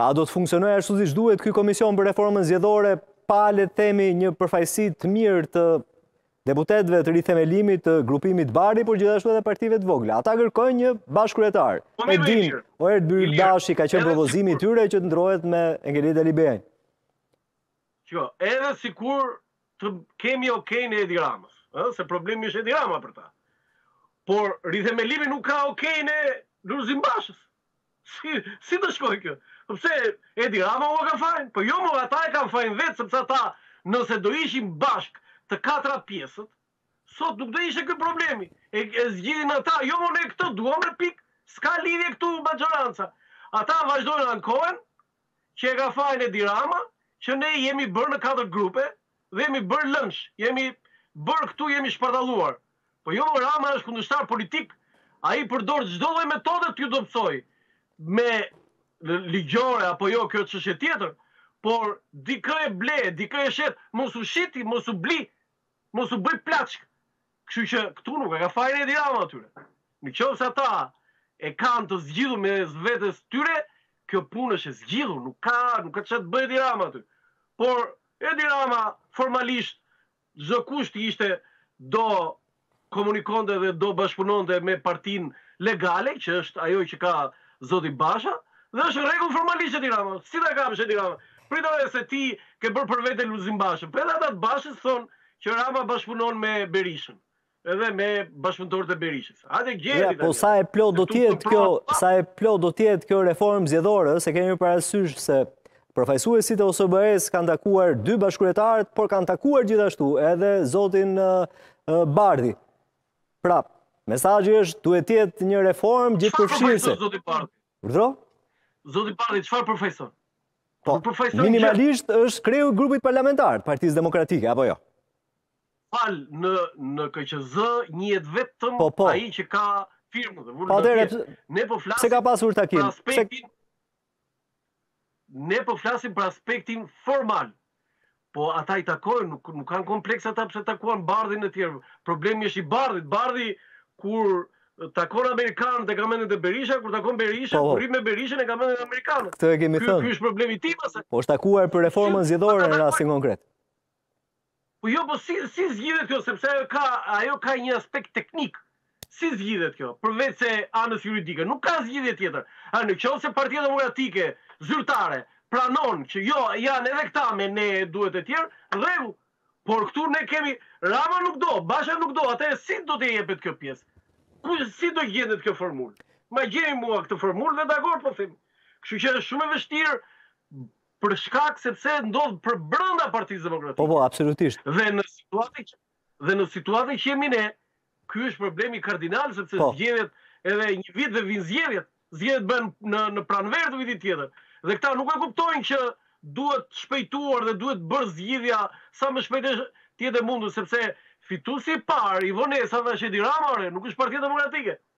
A do të funksionojë ashtu siç duhet ky komision për reformën zgjedhore pa le të themi një përfaqësi të mirë të deputetëve të rithemelimit të grupimit Bardhi, por gjithashtu edhe partive të vogla. Ata kërkojnë një bashkëkryetar. E din, Erd Byrdashi ka qenë propozimi i tyre që të ndrohet me Engelida Libeaj. Edhe sikur të kemi okejnë e Edi Ramës, se problemi është Edi Rama për ta. Por rithemelimi nuk ka okejnë e Lulzim Bashës. Si të shkoj kjo? Pse Edi Rama u ka fajnë? Po jo më ata e kanë fajnë vetë, sepse ata nëse do ishim bashk të katra pjesët, sot nuk do ishe kjo problemi. E zgjidhin ata, jo më ne këtë duam e pik, s'ka lidhje këtu majoranca. Ata vazhdojnë ankohen, që e ka fajnë Edi Rama, që ne jemi bërë në 4 grupe, dhe jemi bërë lënsh, jemi bërë këtu, jemi shpartalluar. Po jo më Rama është kundërshtar politik, a i përdor çdo lloj metode t'ju dobësoj, me ligjore apo jo kjo çështje tjetër, por dikë e ble, dikë e shet, mos u shiti, mos u bli, mos u bëj plaçk. Kështu që këtu nuk e ka fajin Edi Rama atyre. Nëse ata e kanë të zgjidhur me vetes tyre, kjo punë është e zgjidhur, nuk ka çfarë të bëjë Edi Rama aty. Por Edi Rama formalisht çdo kusht ishte do komunikonte dhe do bashkëpunonte me partinë legale, që është ajo që ka zoti Basha, dhe është rregull formalisht Edi Rama. Si ta kapësh Edi Rama? Pritore se ti ke bërë për vete Lulzim Bashën. Po edhe ata të Bashës thonë që Rama bashkëpunon me Berishën, edhe me bashkëpunëtorët e Berishës. Hajde gjeni. Po sa e plot do të jetë kjo reformë zgjedhore, se kemi parasysh se përfaqësuesit e OSBE-s kanë takuar 2 bashkëkryetarët, por kanë takuar gjithashtu edhe zotin Bardhi. Pra, mesazhi është duhet të jetë një reformë gjithëpërfshirëse. Zoti Bardhi çfarë përfaqëson? Po, minimalisht është kreu i grupit parlamentar të Partisë Demokratike, apo jo? Në KQZ njihet vetëm ai që ka firmën dhe vullnetin. Ne po flasim pse ka pasur takim? Ne po flasim për aspektin formal. Po ata i takojnë, nuk kanë kompleks ata pse takuan Bardhin e tjerë. Problemi është i Bardhit. Bardhi kur takon amerikanët e ka mendet e Berisha, kur takon Berisha, kur rri me Berishën e ka mendet e amerikanët. Këtë e kemi thënë. Ky është problemi tim ase. Po është takuar për reformën zgjedhore në rastin konkret. Po jo, po si zgjidhet kjo, sepse ajo ka një aspekt teknik. Si zgjidhet kjo? Përveç se anës juridike, nuk ka zgjidhje tjetër. Nëse Partia Demokratike zyrtare pranon që jo, janë edhe këta me ne duhet e tjerë, rregull. Por këtu ne kemi Rama nuk do, Basha nuk do, atë si do të jepet kjo pjesë? Si do gjendet kjo formulë? Ma gjeni mua këtë formulë dhe dakor po them. Kështu që është shumë e vështirë për shkak sepse ndodh për brenda Partisë Demokratike. Po, absolutisht. Dhe në situatën që jemi ne, ky është problemi kardinal sepse zgjedhet edhe një vit dhe vin zgjedhjet. Zgjedhjet bën në pranverë të vitit tjetër. Dhe këta nuk e kuptojnë që duhet shpejtuar dhe duhet bërë zgjidhja sa më shpejt të jetë e mundur, sepse fituesi i parë i vonesave është Edi Rama, nuk është Partia Demokratike.